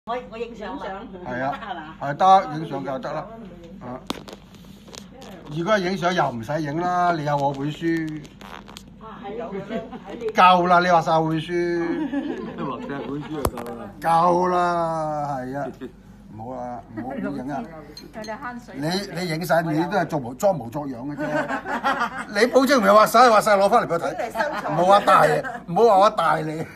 我影相啦， 係啊，係得影相就得啦。啊，如果係影相又唔使影啦，你有我本書。夠啦！你話晒本書， 畫晒本書就夠啦。 夠啦，係啊，唔好啦，唔好影啊！你影晒，你都係裝模作樣嘅啫。你保證唔係畫晒攞翻嚟俾我睇，唔好話大，唔好話我大你。 你有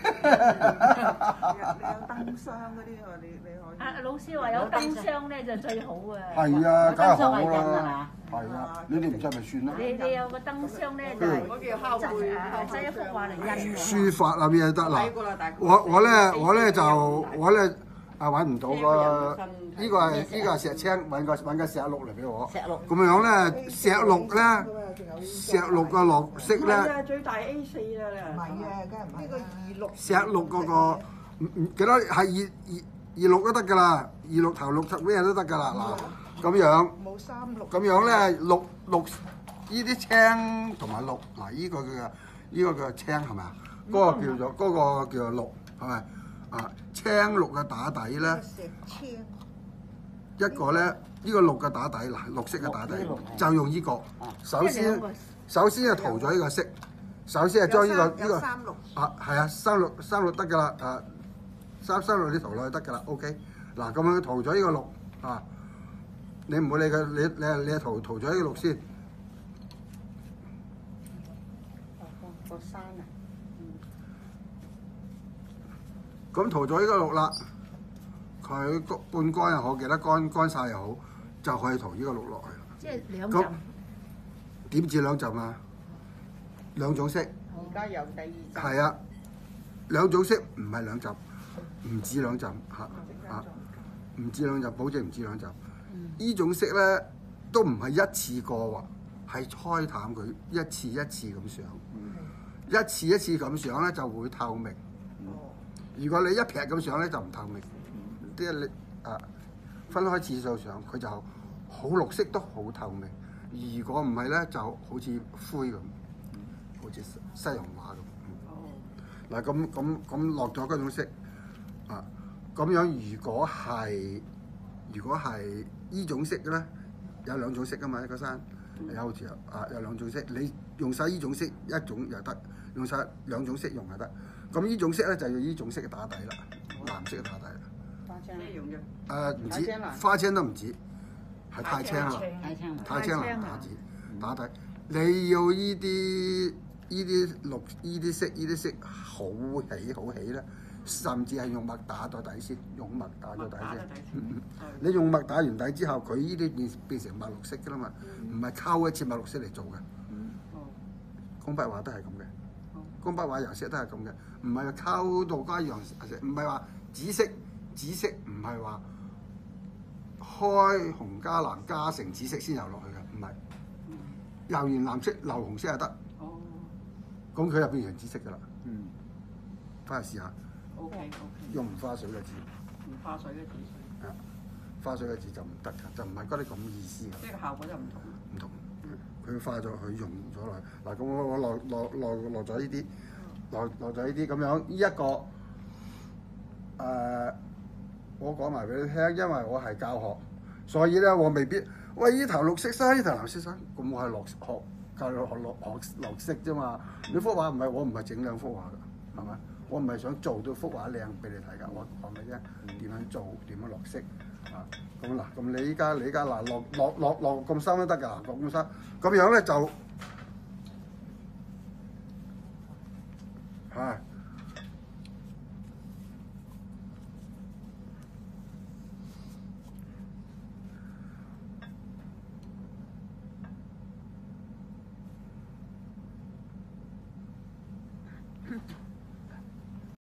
燈箱嗰啲喎，你可以。 老師話有燈箱咧就最好啊。 係啊，梗係好啦。係啊，你哋唔使咪算啦。 你有個燈箱咧就係叫拷貝， 擠一幅畫嚟印。 書法啊咩都得嗱。我咧揾唔到個呢個係石青，揾個石綠嚟俾我。 石綠。 咁樣咧，石綠嘅綠色咧。 最大 A4啦，唔係啊，梗係唔係呢個26。 石綠嗰個唔幾多係26都得㗎啦，26頭6頭咩都得㗎啦嗱，咁樣。 冇36。 咁樣咧綠呢啲青同埋綠嗱，呢個叫青係咪啊？嗰個叫做綠係咪啊？青綠嘅打底咧，一個咧呢個綠嘅打底嗱，綠色嘅打底就用呢個。首先係塗咗呢個色，首先係將呢個啊係啊36得㗎啦啊，36你塗落去得㗎啦 OK 嗱，咁樣塗咗呢個綠啊。你唔好理佢，你係塗咗呢個綠先。 個山啊， 咁塗咗呢個綠啦，佢半乾又好，記得乾晒又好，就可以塗呢個綠落去。 即係兩浸。 點止兩浸啊？兩種色。 而家有第二浸。 係啊，兩種色唔係兩浸，唔止兩浸唔止兩浸，保證唔止兩浸。呢種色咧都唔係一次過喎，係開淡佢一次一次咁上，一次一次咁上咧就會透明。如果你一劈咁上咧就唔透明，啲你分開次數上佢就好綠色都好透明。如果唔係咧就好似灰咁，好似西洋畫咁。嗱咁落咗嗰種色咁樣如果係呢種色嘅咧，有兩種色噶嘛，一個山有兩種色，你用晒呢種色一種又得，用晒兩種色用又得。咁呢種色咧就要呢種色嘅打底啦，藍色嘅打底啦。 花青咩用嘅？ 唔止，花青都唔止，係太青啦，太青啦打底。你要呢啲綠呢啲色好起咧。甚至係用墨打咗底先，你用墨打完底之後，佢呢啲變成墨綠色㗎啦嘛，唔係溝一次墨綠色嚟做嘅。工筆畫都係咁嘅，工筆畫顏色都係咁嘅，唔係溝到加樣，唔係話紫色唔係話開紅加藍加成紫色先游落去嘅，唔係。游完藍色流紅色就得。咁佢就變成紫色㗎啦。翻去試下。 OK， 用唔花水嘅字， 唔花水嘅字， 花水嘅字就唔得㗎，就唔係嗰啲咁意思㗎。 即係個效果就唔同。 唔同，佢花咗，佢用咗落去。嗱，咁我落咗呢啲，落咗呢啲咁樣，呢一個我講埋俾你聽，因為我係教學，所以咧我未必，喂呢頭綠色衫，呢頭藍色衫，咁我係教你學綠色啫嘛。你幅畫我唔係整兩幅畫㗎，係咪？我唔係想做到幅畫靚俾你睇㗎，我講你啫，點樣做，點樣落色咁嗱，咁你依家嗱落咁深都得㗎，落咁深，咁樣咧就